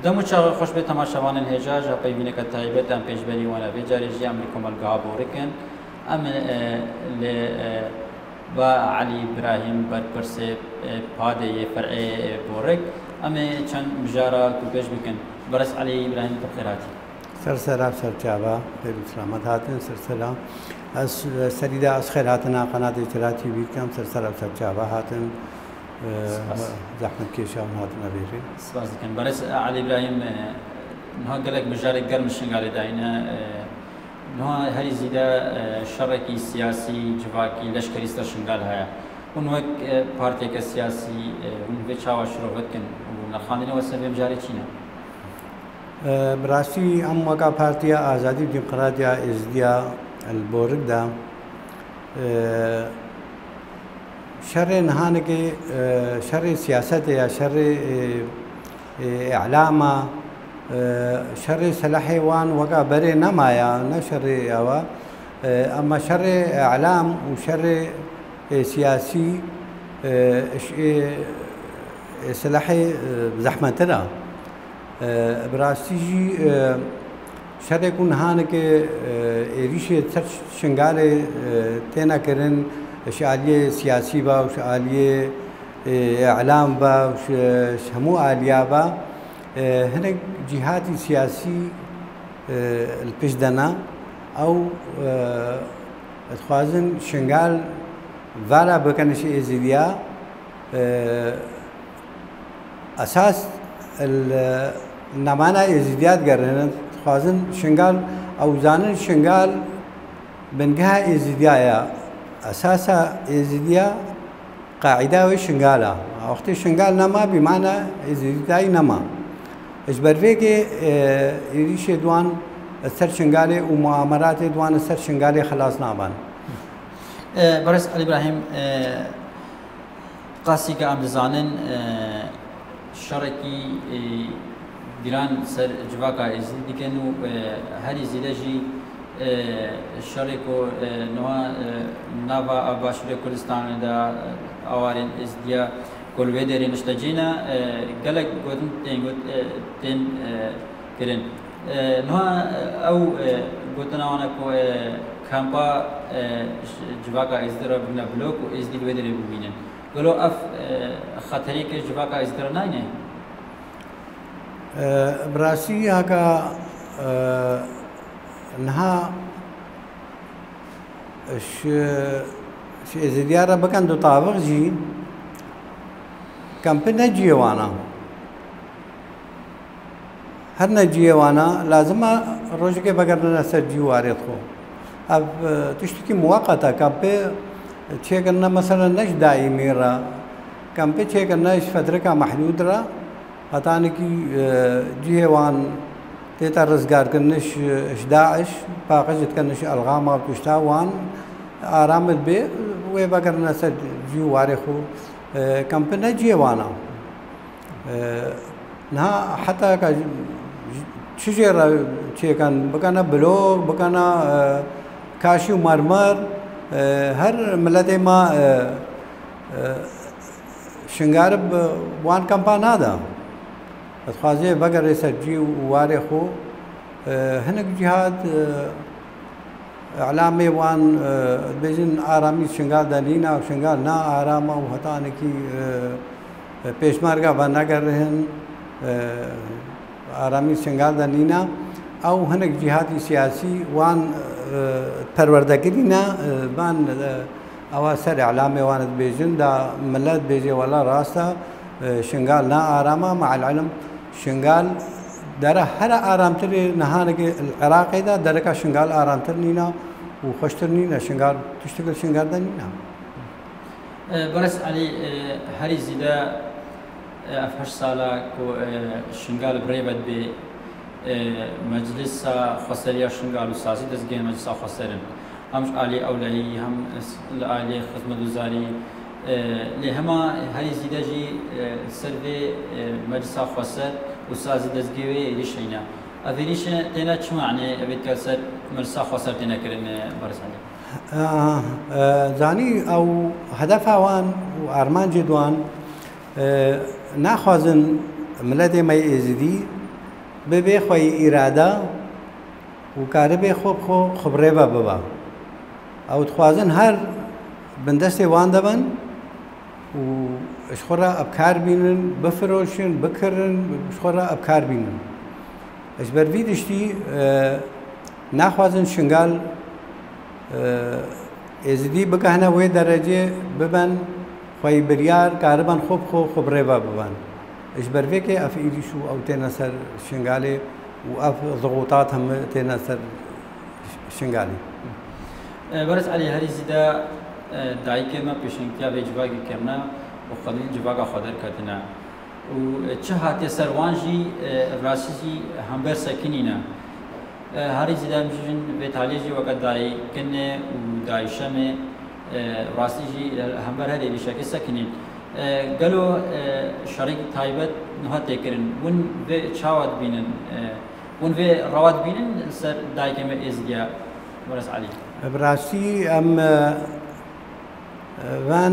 دەمو چاوە خۆش بێت تەماشاوانن هێژاژ پەیوینەکە تایبەت ئەم پێشبەری وانە بێ جارێژی ئەم کۆمەلگا بۆڕکن ئەم لێ با علی براهیم بەرپرسێ پادەیە فەرعێ بۆڕێک ئەمێ چەند بژارە و پێش بکەن بەرەس علی براهیم بەخێراتی سەرسەرا سەرچاوە خێر و سلامەت هاتن سەرسەرا ئەس سەریدا ئەس خێر هاتنە قەناتی تراتی بیرکەم سەرسەرا سەرچاوە هاتن زەحمەت کێشاون هاتنە بێژێ سپاس دەکەن بەرەس علی براهیم نها گەلێک بژارێک گەرم شنگالێ داینە نها هەری زیدە شەڕێکی سیاسی جڤاکی لەشکریستە شنگال هەیە اون وەک پارتێکە سیاسی بێ چاوە شرۆڤەتکن و نەخاندنەوە سەبێ بژارێ چینە براستی ئەم وەکا پارتیا ئازادی و دیموکراتیا ئێزدیا بۆرگدا شەڕێ نهانێکی شەڕی سیاسەتە یا شەڕی ئیعلامە شەڕی سەلاحی وان وەکا بەرێ نەمایە نە شەڕی ئەوە ئەمە شەڕی ئیعلام و شەڕی سیاسی سەلاحی زەحمەترە براستیژی شەرێک و نهانێکێ ئێریشێ سەر شنگالێ تێنەکردن شعالیە سیاسی بە و شعالیە ئیعلام بە هەموو ئالیا بە هەنێک جیهاتی سیاسی پێش دەنا ئەو دەخوازن شنگال ڤارا بکەنەشی ئێزیدیا ئەساس نەمانە ئێزیدیات گەڕێنن خوازن شنگال ئەو زانن شنگال بنگها ئێزیدیایە ئەساسە ئێزیدیا قاعیداوی شنگالە وەختی شنگال نەما بیمانە ئێزیدیایی نەما ئەجبەرێکێ ئێریشێ دوان سەر شنگالێ و معامەراتێ دوانە سەر شنگالێ خلاص نابان بەڕێز علی براهیم قاسیکە ئەم دەزانن شەڕێکی دیران سەر جڤاکە ئێزدی دیکەن و هەری زیدەژی شەڕێک و نەوە ناڤە باشوورە کوردستاندا ئاوارێن ئێزدیە گۆلوێ دەرێ نیشتەجینە گەلێک گوتن تێن کردن نەوە ئەو گوتنەوانە کامپا جڤاکە ئێزدرە بنە بلۆک و ئێزدی لێ دەرێ ببینن گەلۆ ئەف خەتەرێکە جڤاکە ئێزدرە ناینێ براستی هەکە نها ئێزیدیارە بکەن دو تاڤق جی کەمپە نەجیێوانە هەر نەجیێوانە لازمە ڕۆژێکێ بەگەردنە سەر جیوارێت خۆ تشتێکی موقەتە کەمپێ چێکردنە مەسەلە نەش دائیمیڕە کەمپێ چێکردنەش فترەکە مەحدودرە هەتانێکی جیهێوان تێتە ڕزگارکردنش داعش پاقەجتکردنش ئەلغاما توشتا وان ئارامت بێ وێ بەگەردنە سەر جیوارێ خۆ کەمپە نەجیێوانە نها حتا چژێرە چێکەن بکەنە بلۆک بکەنە کاشی و مەرمەر هەر ملەتێ ما شنگارە وان کەمپا نادا دەخوازێ بەگەڕێ سەر جی و وارێ خۆ هەنێک جیهات ئەعلامێ وان بێژن ئارامی شنگال دەنینە و شنگال نا ئارامە و هەتانێکی پێشمەرگە بە نەگەڕێن ئارامی شنگال دەنینە ئەو هەنێک جیهاتی سیاسی وان پەروەردەگرینە بان ئەوە سەر ئەعلامێ وانت بێژن دا ملەت بێژێ وەڵا ڕاستە شنگال نا ئارامە مع العلم شنگال دەرە هەرە ئارامترێ نەهانێکی عێراقیدا دەرەکە شنگال ئارامتر نینە و خۆشتر نینە شنگال تشتێکە شنگاردە نینە بەڕێز علی هەری زیدە ئەف هەشت ساڵە شنگال برێبەت بێ مەجلیسا خۆسەریە شنگال و سازی دەستگەی مەجلیسا خۆسەرن هەمش ئالی ئەولایی هەم لە ئالی خزمەتگوزاری لێ هەما هەری زیدەژی سەرێ مەجلیسا خۆسەر و سازی دەستگەوێ ئێریشەینە ئەڤێریشە تێنە چ معنێ ئەبێت کە سەر مەجلیسا خۆسەر تێنەکردن بەڕێز علی زانی ئەو هەدەفاوان و ئارمانجێ دوان ناخوازن ملەتێ مەی ئێزیدی ببێ خۆی ئیرادە و کارە بێ خۆ خبرێ بە ببە ئەو دخوازن هەر بندەستێ وان دەبن و شخۆرە ئەبکار بینن بفرۆشن بکردن شخۆرە ئەبکار بینن ئەش بەرڤی دشتی ناخوازن شنگال ئێزیدی بگەهنە وێ دەرەجێ ببن خۆی بریار کاربان خۆب خۆ خبرێ بە ببن ئەش بەرڤێکێ ئەف ئیریش و ئەو تێنە سەر شنگالێ و ئەف ضغوطات هەموو تێنە سەر شنگالێ بەرز عەلی هەریزیدا دایکێمە پێشنگتیا بێ جوواگی کەمنا و خەلیل جوواگا خۆ دەرکەتنە و چه هاتێ سەروانژی ڕاستیزی هەمبەر سەکنینە هەریزیدا میژن بێتالێژی وەکە دایکنێ و دایشەمێ ڕاستیژی هەمبەر هەرێ لیشەکە سەکنین گەلۆ شەڕێکی تایبەت نهات تێکردن ون vê çawat bînin ون vê rawat bînin ser dayikê me êzgiya Baraz Elî براستی ئەم van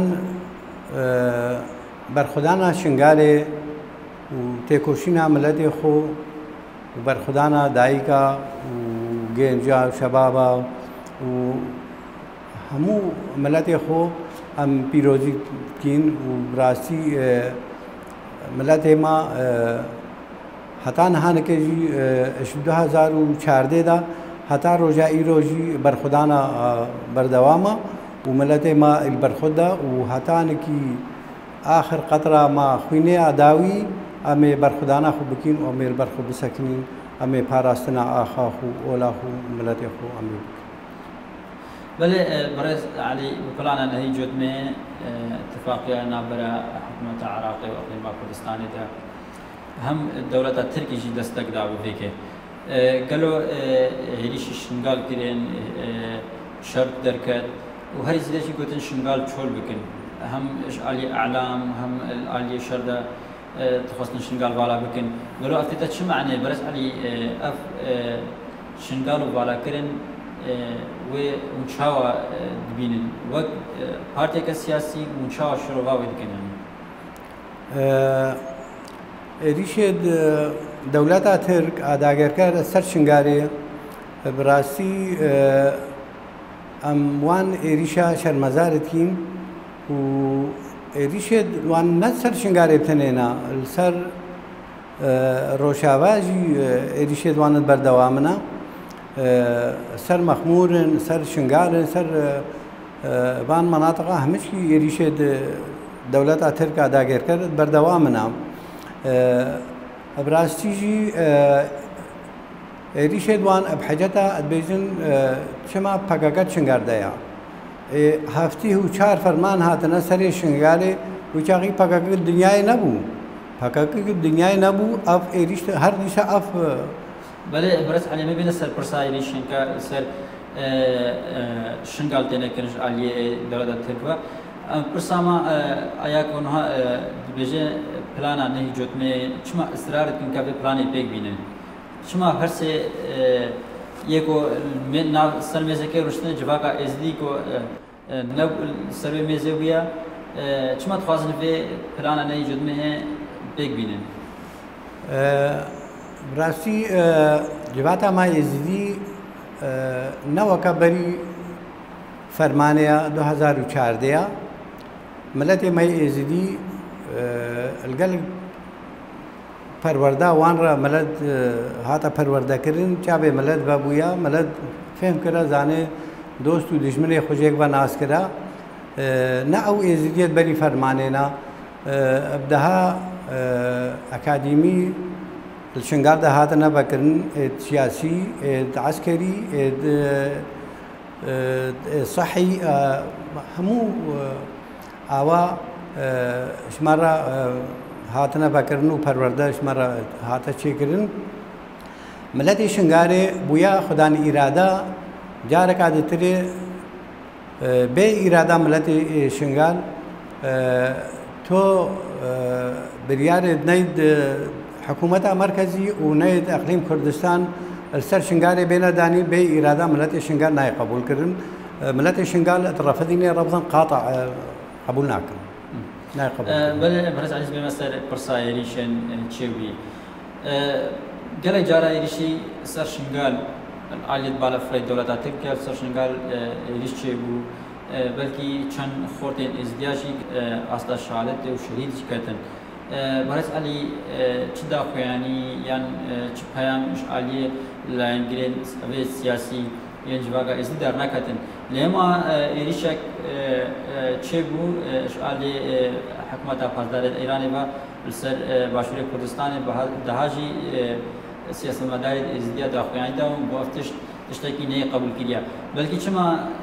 بەرخودانە شنگالێ و تێکۆشینە ملەتێ خۆ و بەرخودانە دایکە و گەنجە شەبابە و هەموو ملەتێ خۆ ئەم پیرۆزی بکەین و براستی ملەتێمە هەتا نەهانەکەژی 2014دا هەتا ڕۆژا ئیرۆژی بەرخودانە بەردەوامە و ملەتێمە بەرخوددا و هەتانێکی آخر قطرە ما خوێنێ ئاداوی ئەمێ بەرخودانە خۆ بکەین و ئەمێ بەرخۆ بسەکنین ئەمێ پاراستنە ئاخاخ و ئۆلاخ و ملەتێ خۆ ئەمێ بکەین بله برز علی بپلانە هەی جوتمێ اتفاقیە نابەرە حکوومەتە عراقی و ئەقلیما کوردستانی دا هەم دەوڵەتە ترکیشی دەستەکدا بێکێ گەلۆ هێریشی شنگال کرێن شەرت دەرکەت و هەری زیدەشی گوتن شنگال چۆل بکەن هەم ئالی ئەعلام هەم ئالی شەردە تخواستن شنگال بالا بکەن گەلۆ ئەفتێتە چ معنێ بەرز علی ئەف شنگال و بالاکردن وێ مچاوە دبینن وەک پارتێکە سیاسی مچاوە شڕۆڤاوی دکەن ئێریشێ دەوڵەتە ترک ئاداگەرکە سەر شنگارێ بڕاستی ئەم وان ئێریشە شەرمەزارەتین و ئێریشێ وان نە سەر شنگارێ بتەنێنە سەر ڕۆژاواژی ئێریشێ دوانت بەردەوامنە سەر مەخمورن سەر شنگارن سەر بان مناطقە هەمشی ئێریشێ دەوڵەتە ترک ئاداگەرکە بەردەوامنە براستیژی ئێریشێ دوان ئەبحەجەتە ئەدبێژن چما پەکەکە شنگاردەیە هەفتی و چار فەرمان هاتنە سەرێ شنگارێ وچاقی پەکەکە دنیای نەبوو پەکەکە دنیای نەبوو ئەف ئێریش هەر دیشە ئەف بله برز علی می‌بینه سر پرسایی شنگا سر شنگال تنه کنش علی دولت ترکیه پرساما آیا کنها بیشه پلانا نهی جوتمه چما اصرار کن که پلانی پیک بینه چما هر سه یکو ناو سر میزه که روشتن جواکا ازدی کو نو سر میزه بیا چما تخوازن به پلانا نهی جوتمه پیک بینه براستی جواتا ما ێزیدی نەوەکە بەری فەرمانەیە 2014 ملەتێ مای ێزیدی لەگەڵ پەروەردا وانڕە ملەت هاتە پەروەردەکردن چابێ ملەت بەبووە ملەت فێم کرا زانێ دۆست و دژمنێ خوژێک بە ناسکرا نە ئەو ێزیدیت بەری فەرمانێنە ئەبدەها ئەکادیمی الشنگار ده هذا نبكرن سياسي عسكري صحي همو آوا شمارة هاتنا بكرن وپرورده شمارة هاتا چيكرن ملتي شنگاري بويا خداني إرادة جارك عادتري بي إرادة ملتي شنگار تو بريار نيد حکوومەتە مرکزی و نەیت ئەقلیم کوردستان سەر شنگارێ بێنە دانی بێ ئیرادا ملەتی شنگار نای قبولکردن ملەتی شنگار ڕەفەدینێ ڕەبزن قاتع قبول ناکەن بەڵێ بەرز عەزیز بێمە سەر پرسایەریشن چێوی قال جارا يريشي سر شنغال عالية بالا فريد دولة تركيا سر شنغال يريشي بو بلكي كان خورتين ازدياجي اصلا شهادت وشهيد كتن برس علي چدا خوياني يعني چ پیام مش علي لانجرين سياسي ينجواغا ازدي در نكتن لما يريشك چبو علي حكومة پاسدار ايران و سر باشور كردستان دهاجي سیاست مداری ازدیاد آخوانی دام بافتش تشتکی نه قبول کردیا بلکه چما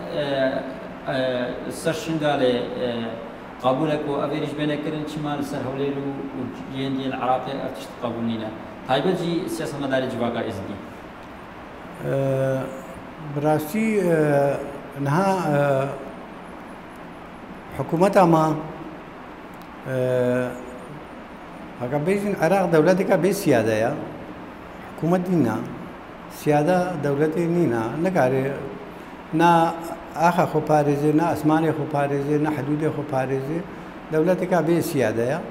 سرشنگال قبول کو اویرش بینه کردن چما سر هولیرو و جیندی العراقی ارتشت قبول نینا تایبه جی سیاست مداری جواقع ازدی براستی نها حکومت ما اگر بیشتر عراق دولتی کا بیش سیاده یا حکومت نینا سیاده دولتی نینا نکاره نا آخا خو پارزه نا اسمان خو پارزه نا حدود خو پارزه دولتی کا بیش سیاده یا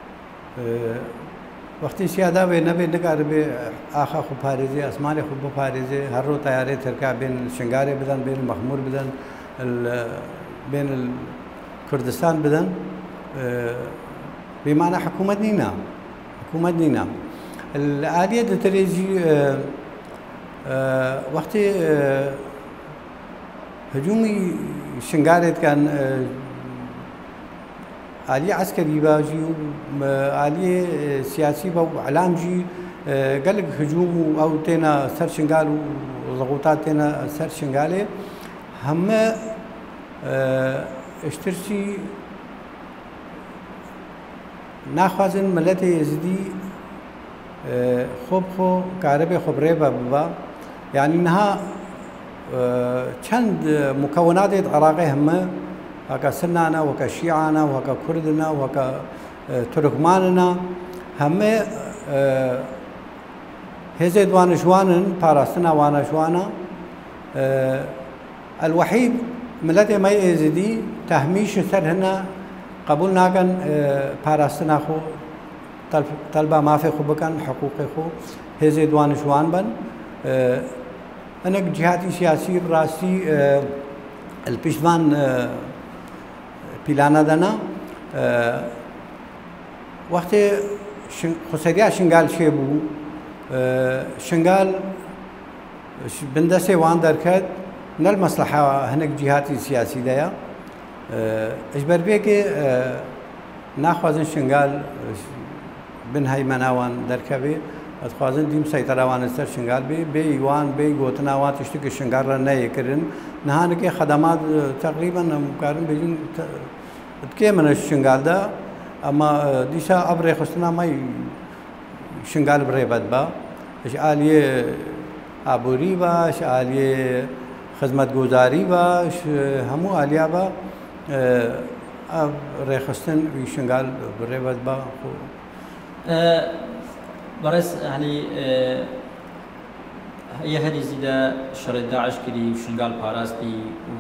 وقتی سیاده به نبی نکاره به آخا خو پارزه اسمان خو بپارزه هر رو تیاره ترکا بین شنگاره بدن بین مخمور بدن بین کردستان بدن بمعنى حكومة نينا الآلية تريجي وقت هجومي شنغارت كان آلية عسكري باجي آلية سياسي وإعلام جي قال لك هجوم أو تينا سر شنغال وضغوطات تينا سر شنغالي هم اشترشي ناخوازن ملت يزدي خوب خو كهرباء خبرة بابا يعني إنها چند مكونات العراقي هم وكا سنانا وكا شيعانا وكا كردنا وكا تركماننا هم هزيد وانشوانن باراستنا وانشوانا الوحيد ملت ما يزدي تهميش سرهنا قبول ناكن باراستنا خو طلبة ما في خو بكن حقوق خو هزي دوان شوان بن أنا جهاتي سياسي براسي البيشوان بيلانا دنا وقت خسريا شنغال شيبو شنغال بندسي وان دركت نل مصلحة هناك جهاتي سياسي ديا اجبر بيك ناخوازن شنغال بن هاي مناوان دركبي اتخوازن ديم سيطرة وان استر شنغال بي يوان بي غوتنا وان تشتكي شنغال رنا يكرن نهانك خدمات تقريبا مقارن بيجن تكي من الشنغال ده اما ديشا ابري خستنا ما شنغال بري بدبا اش آلية عبوري باش آلية خدمت گزاری باش همو آلیا با رخصتن ویشنگال برواد با خو برس يعني هي هذه زيادة شرط داعش كذي شنغال باراستي و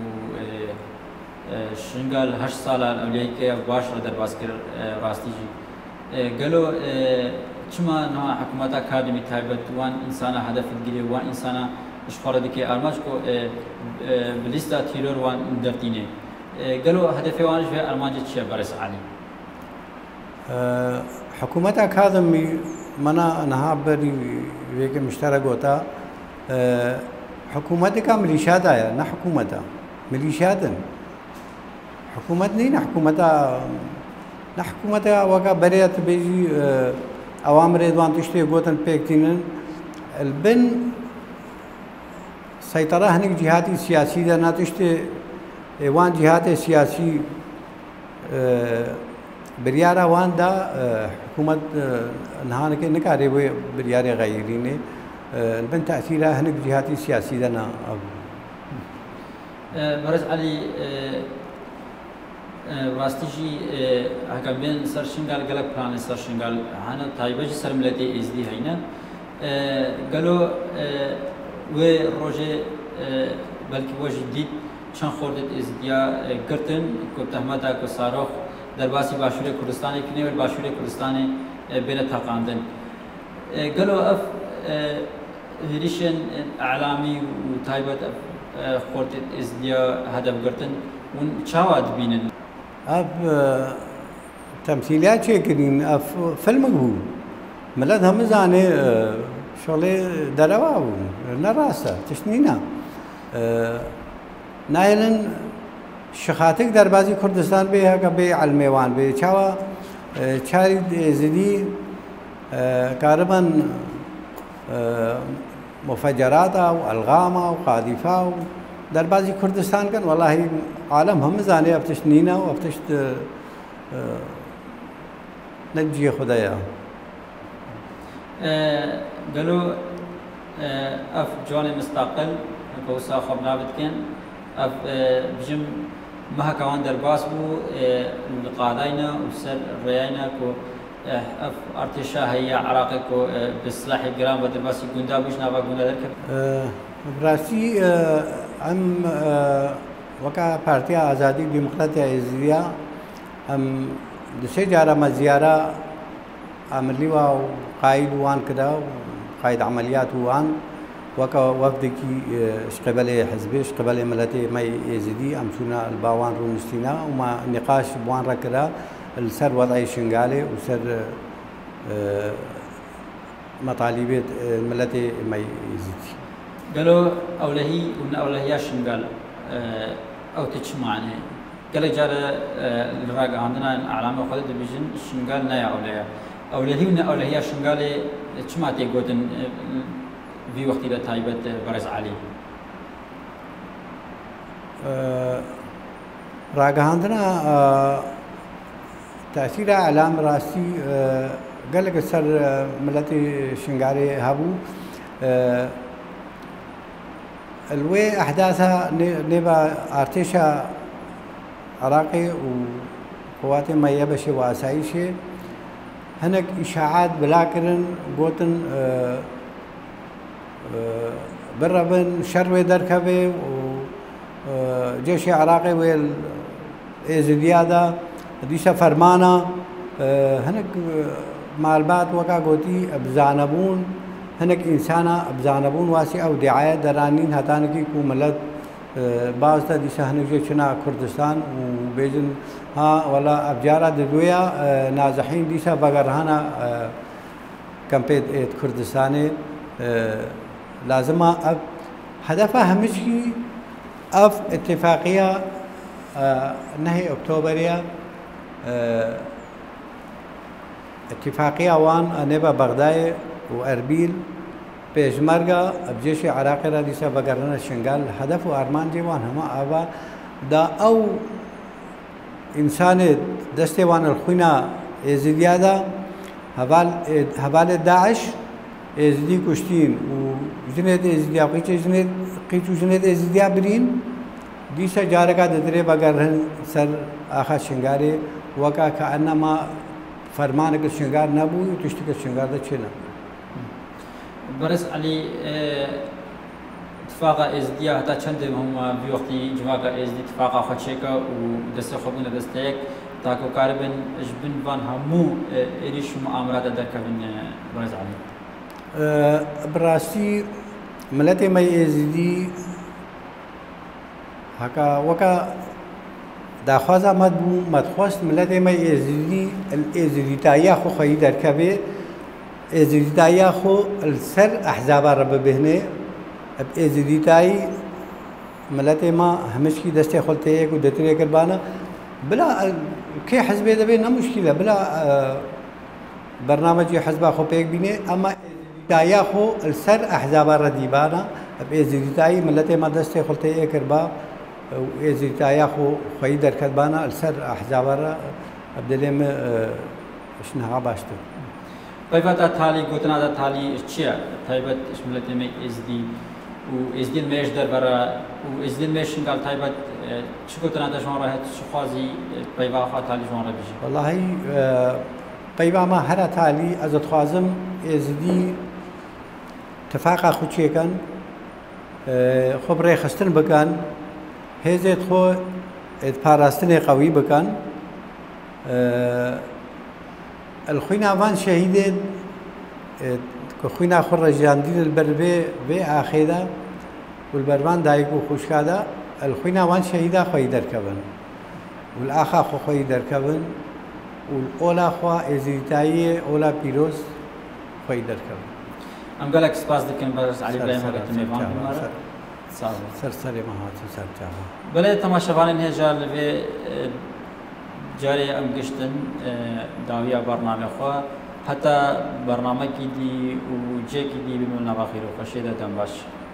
شنغال 8 سال أولياء كي باش ردر باسكر راستيجي قالوا چما نوع حكومات أكاديمي تايبت وان إنسان هدف الجري وان إنسان إيش فرض كي أرماش كو بليستا تيرور وان دفتينه قالوا هدفي وانش في أرماج تشي برس علي حكومة أكاديمي منا نهابري ويك مشترك ہوتا حكومة کا مليشيات آیا نہ حكومة مليشيات حكومة نہیں نہ حكومة وقا بريت بيجي أوامر إدوان تشتري قوتن بيكتينن البن سيطرة هناك جهاتي سياسي ده ناتشتي وان جهات سياسي بريارة وان دا حكومة نهانك نكاري بريارة غيريني البن تأثيرها هناك جهاتي سياسي ده نا برز علي راستيجي هكذا بين سر شنغال قلق بلان سر شنغال هانا طيبة جي سر ملتي إزدي هينا قالوا وروجي بلكي وجه جديد چند خوردت ازدیا کرتن کو تهمتا کو صاروخ در باسی باشور کردستان کنه و باشور کردستان بین تاقاندن قالوا اف هريشن اعلامي وتايبت خورت ازديا هدف قرتن ونشاواد بينن اب تمثيليات شكلين اف فيلم هو ملاد هم زاني شغله درواو نراسه تشنينا نايلن شخاتك دربازي كردستان بها كبي على الميوان بي چاوا چاري زدي غالبا مفجرات او الغام او قاذفه او دربازي كردستان كان والله عالم هم زاني ابتشنينا وابتشت نجي خدايا قالوا اف جواني مستقل بوسا خبنا بتكن اف بجم ما كمان درباس بو القاداينا وسر رياينا كو اف ارتشا هي عراقي كو بسلاح جرام بدرباسي غوندا بوش نابا غوندا درك براسي ام وكا بارتي آزادي ديمقراطية ازريا ام دشي جارة مزيارة عملي واو قائد وان كدا قائد عمليات وان وكا وفدكي شقبلي حزبي شقبلي ملتي مي يزيدي امسونا الباوان رومستينا وما نقاش بوان ركدا السر وضعي شنغالي وسر مطالبات ملتي مي يزيدي قالوا اولهي ومن اولهيا شنغال او تجمعني قال جارة الراجع عندنا علامة خالد بيجن شنغال نايا اولهي ومن اولهيا شنغالي تجمعتي قوتن في وقت إلى تايبت برز علي راجعندنا تأثير إعلام راسي قال لك سر ملتي شنغاري هابو الوي أحداثها نبا ارتشا عراقي وقوات ما يبشي واسايشي هناك إشاعات بلاكرن قوتن بربن شروي دركبي وجيش عراقي ويل ازديادا ديشا فرمانا هناك معلومات وكا قوتي ابزانبون هناك انسانا ابزانبون واسي او دعايه درانين هتانكي كو ملت بازتا ديشا هناك جيشنا كردستان وبيجن ها ولا ابجارا ددويا نازحين ديشا بغرهانا كامبيت كردستاني لازم هدفها همشي اف اتفاقيه نهي اكتوبريه اتفاقيه وان نبا بغداد واربيل بيجمرغا بجيش عراقي راديسا بقرنا الشنغال هدف وارمان جوان هما ابا دا او انسان دستي وان الخوينا ازديادا هبال داعش ازدي كشتين وجنيد ازدي قيتو جنيد ازدي برين ديسا جاركا ددري بغرهن سر اخا شنغاري وكا كانما فرمانك الشنغار نبو تشتك الشنغار ده چنا برس علي اتفاق ازدي حتى چند هم في وقت جماعه ازدي اتفاق خشيكا ودس خبونه دستيك تاكو كاربن جبن فان همو اريش مؤامرات دركبن برس علي براسي ملتي مي ازدي هكا وكا داخوازا مدبو مدخوست ملتي مي ازدي الازدي تايا خو خي دركبه ازدي تايا خو السر احزاب رب بهنه ازدي تاي ملتي ما همشكي دستي خلتي كو دتري كربانا بلا كي حزب دبي مشكله بلا برنامج حزب خو بيك بيني اما تايا خو السر احزاب رديبانا بازديتاي ملتي ما دستي خلتي كربا وازديتايا خو خيدر كربانا السر احزاب ابدلم شنها باشتو طيبات تالي قوتنا تالي اشياء طيبات ملتي مي ازدي وازدي الميش در برا وازدي الميش قال طيبات شو قوتنا دشون راهت شخازي طيبا خا تالي جون بيجي والله طيبا ما هر تالي از خوازم ازدي اتفاق خوشي كان خبري خستن بكان هزت خو اتپاراستن قوي بكان الخوينا وان شهيد خوينا خر جاندين البربي بي آخيدا والبربان دايقو خوشكادا الخوينا وان شهيدا خوي دركبن والآخا خو خوي دركبن والأولا خوا إزيتايي أولا بيروز خوي دركبن ام قالك سپاس دکن برس علی ابراهیم وقت میوان بماره سرسري ما هاتي سرجاها بله تماشاوانین هجا لبه جاری ام گشتن داویا برنامه خوا حتی برنامه کی دی و جه کی دی بمون نواخیر و خشیده دنباش